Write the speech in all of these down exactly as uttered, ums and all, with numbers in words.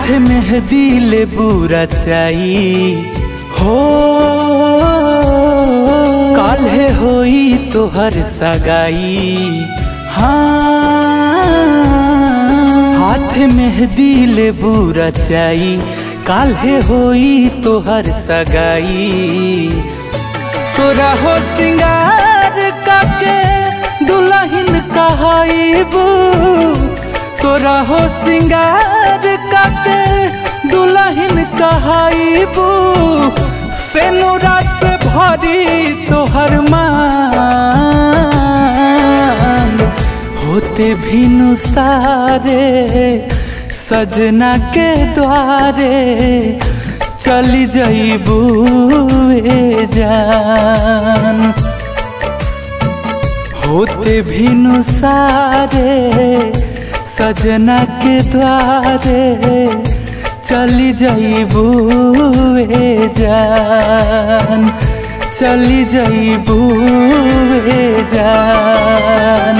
हाथ मेहदी ले बुरा चाई हो काल्हे होई तोहर सगाई। हाँ हाथ मेहदी ले बुरा चाई काल्हे होई तोहर सगाई। तोरा हो सिंगार काके दुल्हन कहाईबू तोरा हो सिंगार काके दुल्हन कहाईबू सेनुरा से भरी तोहर मांग होते भिनु सारे सजना के द्वारे चली जाइबू ए जान। होते भिनु सारे सजना के द्वारे चली जाइबू ए जान चली जाइबू ए जान।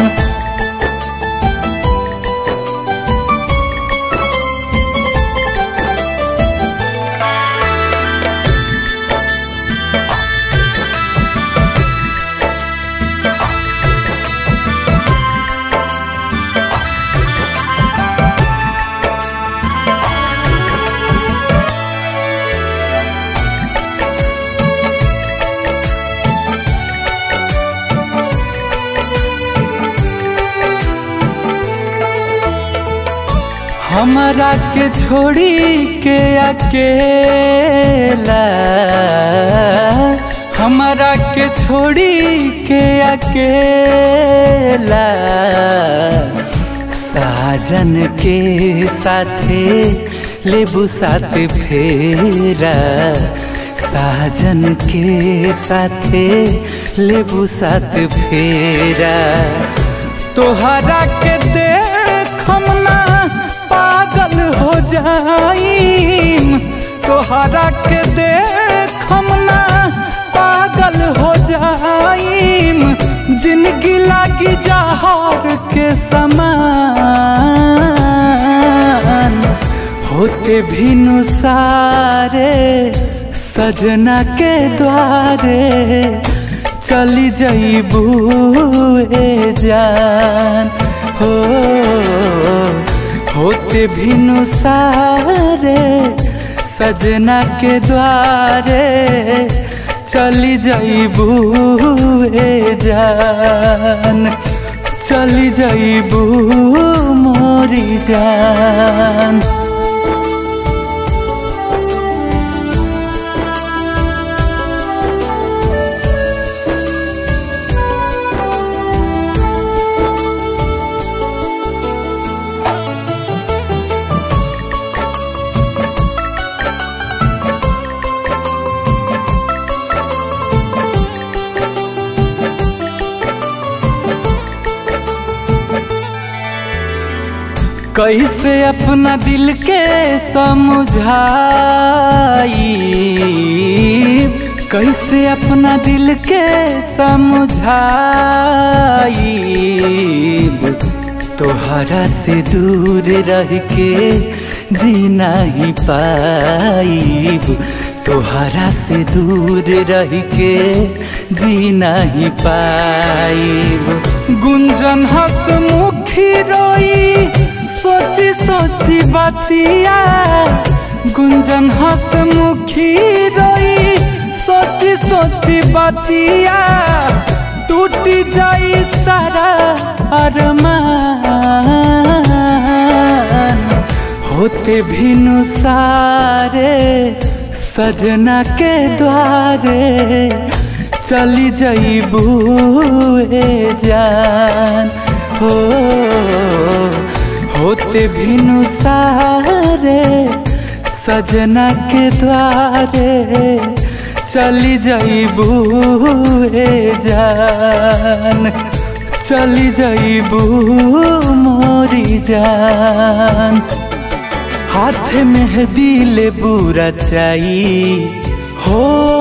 हमारा के छोड़ी के अकेला हमारा के छोड़ी के अकेला साजन के साथे लेबू साथ फेरा साजन के साथे लेबू साथ फेरा। तोहरा के देख हम ना पागल हो जाईम तोहरा के देख हम ना पागल हो जाईम जिंदगी लागी जहर के समान होते भिनु सारे सजना के द्वारे चली जाइबू ए जान। हो होते भिनु सारे सजना के द्वारे चली जाइबू ए जान चली जाइबू मोरी जान। कैसे अपना दिल के समझाई कैसे अपना दिल के समझाई तोहरा से दूर रह के जीना ही पाईब तोहरा से दूर रह के जीना ही पाईब। गुंजन हंसमुखी रोई सोची सोची बतिया गुंजन हंसमुखी रोई सोची सोची बतिया टूटी जाई सारा अरमान होते भिनु सारे सजना के द्वारे चली जाइबू ए जान। हो होते भिनु सारे सजना के द्वारे चली जाइबू ए जान चली जाइबू मोरी जान। हाथ मेहदी ले बुरा चाई हो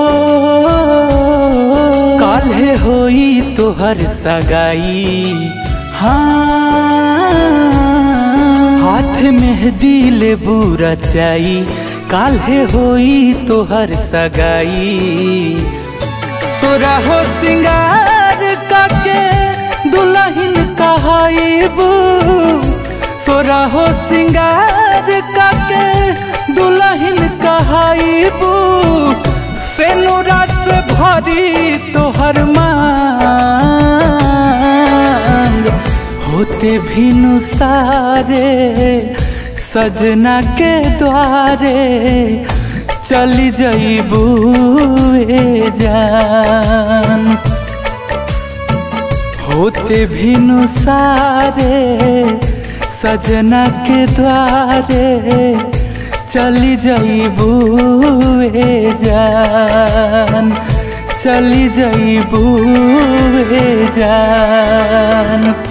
काल्हे होई तोहर सगाई। हाँ हाथ मेहंदी ले बुरा चाई काल्हे होई तोहर सगाई। तोरा हो सिंगार काके दुल्हन कहाईबू, तोरा हो सिंगार काके दुल्हन कहाईबू। सेनुरा से भरी तोहर मांग होते भी नुसारे सजना के द्वारे चली जाइबू ए जान। होते भी नुसारे सजना के द्वारे चली जाइबू ए जान, चली जाइबू ए जान।